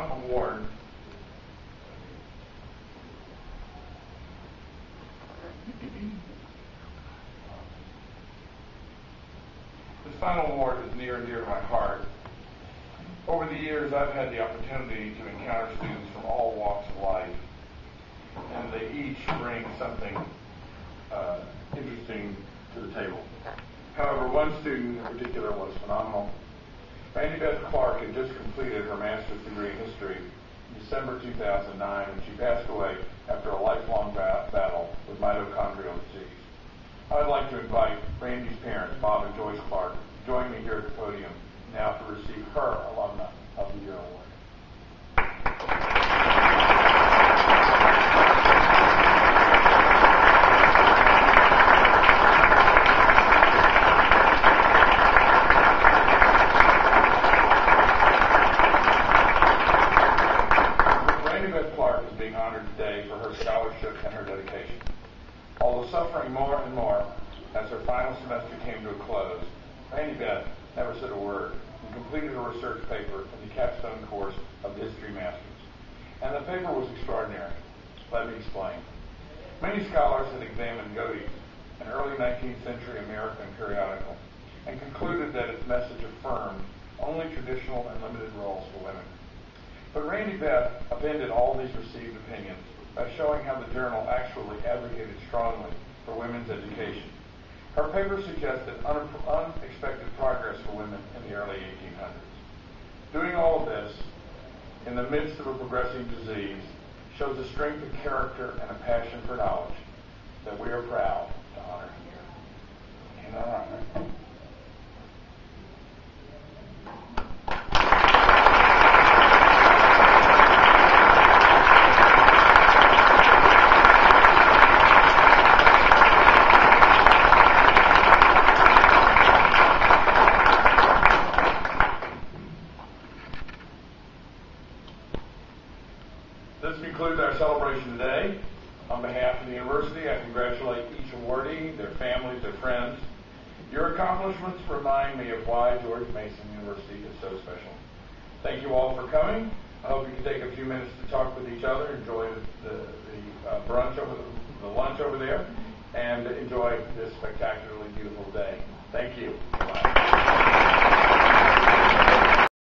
final award is near and dear to my heart. Over the years, I've had the opportunity to encounter students from all walks of life, and they each bring something interesting to the table. However, one student in particular was phenomenal. Randy Beth Clark had just completed her master's degree in history in December 2009, and she passed away after a lifelong battle with mitochondrial disease. I'd like to invite Randy's parents, Bob and Joyce Clark, to join me here at the podium now to receive her Alumna of the Year Award. Scholarship and her dedication. Although suffering more and more as her final semester came to a close, Randy Beth never said a word and completed a research paper in the capstone course of the History Masters. And the paper was extraordinary. Let me explain. Many scholars had examined Godey's, an early 19th century American periodical, and concluded that its message affirmed only traditional and limited roles for women. But Randy Beth upended all these received opinions by showing how the journal actually advocated strongly for women's education. Her paper suggested unexpected progress for women in the early 1800s. Doing all of this in the midst of a progressing disease shows a strength of character and a passion for knowledge that we are proud to honor here. In our honor. This concludes our celebration today. On behalf of the university, I congratulate each awardee, their families, their friends. Your accomplishments remind me of why George Mason University is so special. Thank you all for coming. I hope you can take a few minutes to talk with each other, enjoy the brunch the lunch over there, and enjoy this spectacularly beautiful day. Thank you. Bye.